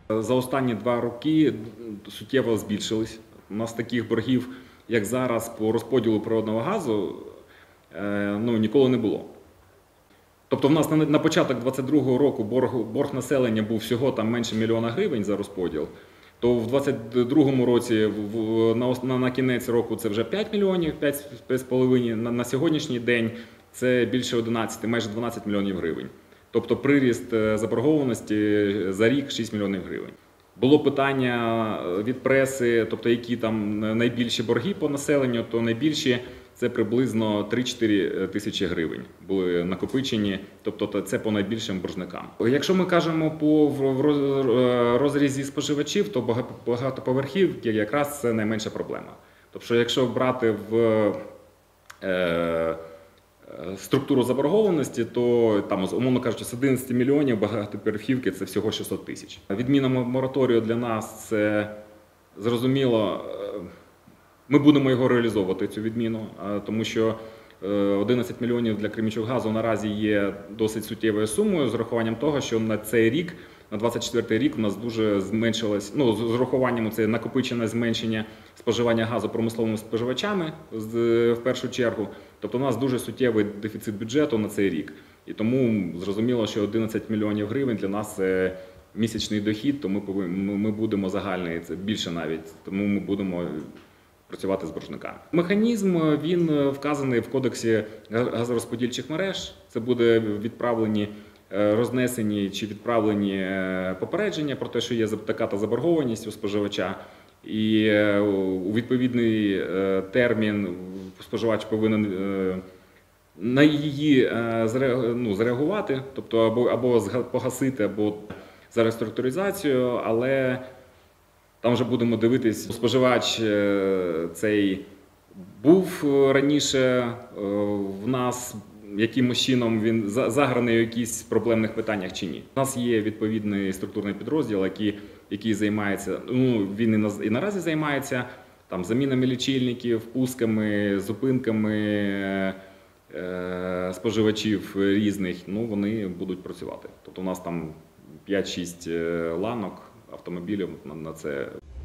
За останні 2 роки суттєво збільшились. У нас таких боргів, як зараз по розподілу природного газу, ніколи не було. Тобто в нас на початок 2022 року борг населення був всього там менше 1 мільйона гривень за розподіл, то в 2022 році на кінець року це вже 5 мільйонів, 5,5, на сьогоднішній день це більше 11, майже 12 мільйонів гривень. Тобто приріст заборгованості за рік 6 мільйонів гривень. Було питання від преси, тобто які там найбільші борги по населенню, то найбільші це приблизно 3-4 тисячі гривень були накопичені, тобто це по найбільшим боржникам. Якщо ми кажемо по розрізі споживачів, то багатоповерхівки якраз це найменша проблема. Тобто якщо брати в структуру заборгованості, то там, умовно кажучи, з 11 мільйонів багатоповерхівки це всього 600 тисяч. Відміна мораторію для нас це зрозуміло. Ми будемо його реалізовувати, цю відміну, тому що 11 мільйонів для Кременчугазу наразі є досить суттєвою сумою, з урахуванням того, що на цей рік, на 2024 рік, у нас дуже зменшилось, з урахуванням це накопичене зменшення споживання газу промисловими споживачами в першу чергу. Тобто у нас дуже суттєвий дефіцит бюджету на цей рік. І тому зрозуміло, що 11 мільйонів гривень для нас це місячний дохід, то ми будемо загальний, це більше навіть, тому ми будемо працювати з боржниками. Механізм, він вказаний в кодексі газорозподільчих мереж. Це буде відправлені, рознесені чи відправлені попередження про те, що є така-та заборгованість у споживача. І у відповідний термін споживач повинен на її зреагувати, тобто або погасити, або за реструктуризацію, але там вже будемо дивитись, споживач цей був раніше в нас, якимось чином він заграний у якихось проблемних питаннях чи ні. У нас є відповідний структурний підрозділ, який займається, він і наразі займається там замінами лічильників, пусками, зупинками споживачів різних, вони будуть працювати. Тобто у нас там 5-6 ланок автомобілів на це.